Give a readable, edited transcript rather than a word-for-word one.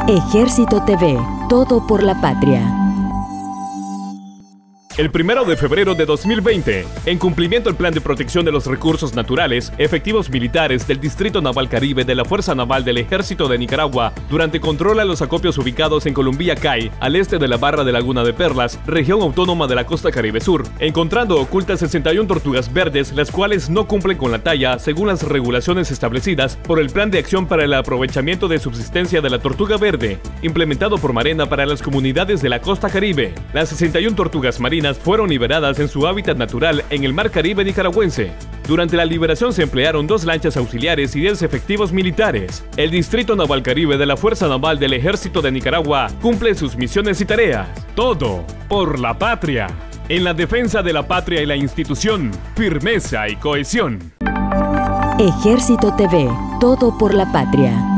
Ejército TV, todo por la patria. El 1 de febrero de 2020, en cumplimiento del Plan de Protección de los Recursos Naturales, efectivos militares del Distrito Naval Caribe de la Fuerza Naval del Ejército de Nicaragua, durante control a los acopios ubicados en Columbia Cay, al este de la barra de Laguna de Perlas, región autónoma de la costa Caribe Sur, encontrando ocultas 61 tortugas verdes, las cuales no cumplen con la talla según las regulaciones establecidas por el Plan de Acción para el Aprovechamiento de Subsistencia de la Tortuga Verde, implementado por Marena para las comunidades de la costa Caribe. Las 61 tortugas marinas fueron liberadas en su hábitat natural en el Mar Caribe nicaragüense. Durante la liberación se emplearon 2 lanchas auxiliares y 10 efectivos militares. El Distrito Naval Caribe de la Fuerza Naval del Ejército de Nicaragua cumple sus misiones y tareas. Todo por la patria. En la defensa de la patria y la institución, firmeza y cohesión. Ejército TV, todo por la patria.